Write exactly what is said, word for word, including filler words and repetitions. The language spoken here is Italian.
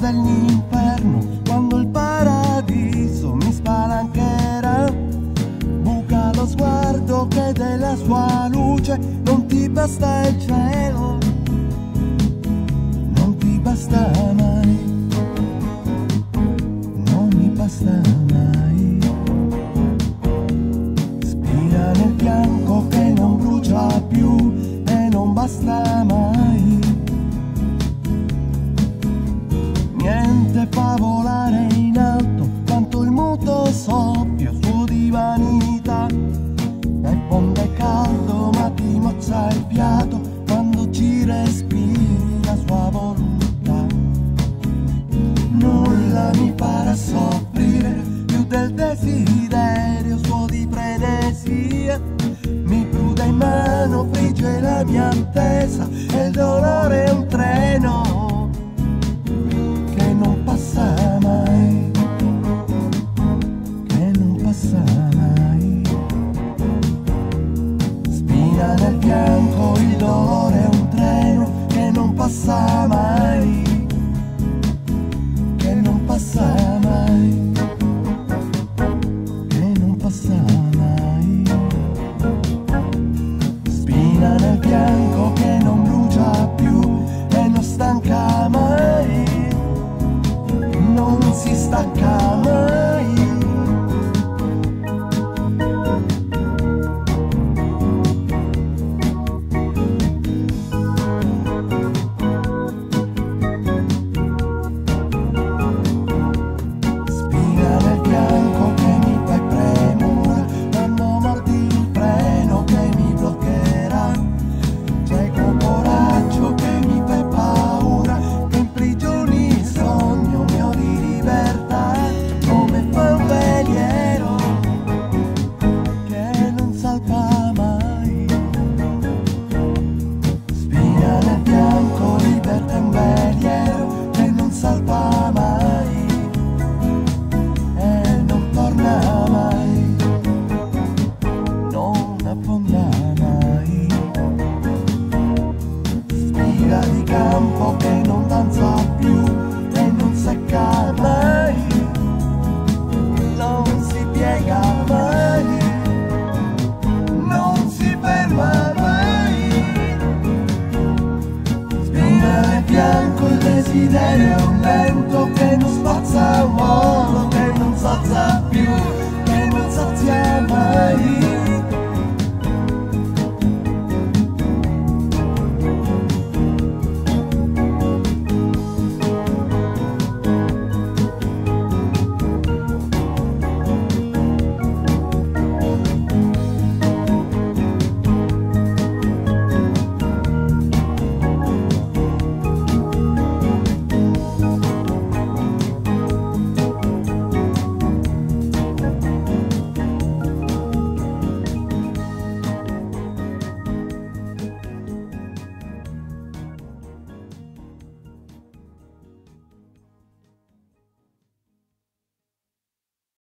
dell'inferno, quando il paradiso mi spalancherà. Buca lo sguardo che della sua luce non ti basta il cielo, non ti basta mai, non mi basta mai. Spina nel bianco che non brucia più e non basta mai. Niente fa volare in alto quanto il muto soffio suo di vanità. E fonde caldo ma ti mozza il fiato quando ci respiri la sua volontà. Nulla mi farà soffrire più del desiderio suo di frenesia. Mi pruda in mano, frigge la mia attesa e il dolore è un treno che non passa mai, che non passa mai. Spina nel fianco, il dolore è un treno che non passa mai, che non passa mai, che non passa mai. Spina nel fianco che non brucia più e non stanca mai, non si stacca mai. Spina nel fianco che mi fai premura quando mordi il freno che mi bloccherà. Cieco coraggio che mi fai paura, che imprigioni il sogno mio di libertà, come fa un veliero che non salva mai. Spina nel fianco, libertà è un veliero che non salva mai e non torna mai, non affonda mai. Spiga di campo che non danza più e non secca mai, non si piega mai, non si ferma mai. Spina nel fianco, il desiderio è un vento che non spazza un volo, che non sazia più, che non sazia mai.